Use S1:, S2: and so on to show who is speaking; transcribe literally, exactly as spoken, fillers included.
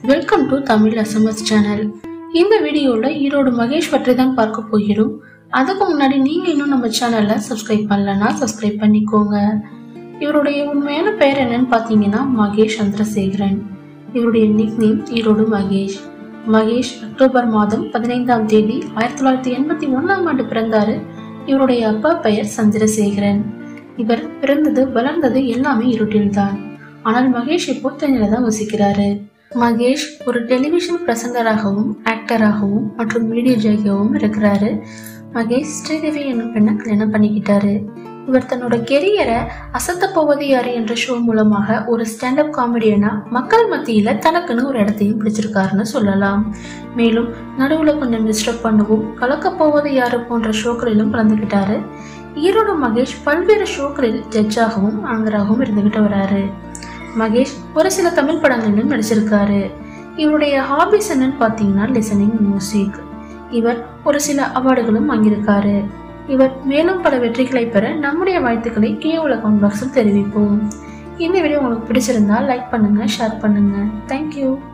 S1: Welcome to Tamil SMS channel. இந்த வீடியோல ஈரோடு மகேஷ் பற்றி தான் பார்க்க போகிறோம். அதுக்கு முன்னாடி நீங்க இன்னும் நம்ம சேனலை சப்ஸ்கிரைப் பண்ணலன்னா சப்ஸ்கிரைப் பண்ணிக்கோங்க. இவருடைய உண்மையான பெயர் என்னன்னு பாத்தீங்கன்னா மகேஷ் சந்திரசேகரன். இவருடைய nick name Erode Mahesh. Mahesh October மாதம் பதினைந்தாம் தேதி ஆயிரத்தி தொள்ளாயிரத்தி எண்பத்தி ஒன்னாம் ஆண்டு பிறந்தாரு. இவருடைய அப்பா பெயர் சந்திரசேகரன். இவர் பிறந்தது வளர்ந்தது எல்லாமே ஈரோட்டில் தான். ஆனால் மகேஷ் இப்போ சென்னையில தான் வசிக்கிறாரு. மகேஷ் ஒரு டெலிவிஷன் பிரசங்கராகவும் ஆக்டராகவும் மற்றும் வீடியோ ஜாகியாகவும் இருக்கிறாரு. மகேஷ் ஸ்ரீதேவி என்னும் பெண்ணை கல்யாணம் பண்ணிக்கிட்டாரு. இவர் தன்னோட கெரியரை அசத்த போவது யாரு என்ற ஷோ மூலமாக ஒரு ஸ்டாண்டப் காமெடியனா மக்கள் மத்தியில தனக்குன்னு ஒரு இடத்தையும் பிடிச்சிருக்காருன்னு சொல்லலாம். மேலும் நடுவுல கொஞ்சம் டிஸ்டர்ப் பண்ணுவோம், கலக்க போவது யாரு போன்ற ஷோக்களிலும் கலந்துகிட்டாரு. ஈரோடு மகேஷ் பல்வேறு ஷோக்களில் ஜட்ஜாகவும் ஆங்கராகவும் இருந்துகிட்டு வராரு. மகேஷ் ஒரு சில தமிழ் படங்களிலும் நடிச்சிருக்காரு. இவருடைய ஹாபிஸ் என்னன்னு பாத்தீங்கன்னா லிசனிங் மியூசிக். இவர் ஒரு சில அவார்டுகளும் வாங்கியிருக்காரு. இவர் மேலும் பல வெற்றிகளை பெற நம்முடைய வாழ்த்துக்களை கீழே உள்ள கமெண்ட் பாக்ஸில் தெரிவிப்போம். இந்த வீடியோ உங்களுக்கு பிடிச்சிருந்தா லைக் பண்ணுங்க, ஷேர் பண்ணுங்க. தேங்க்யூ.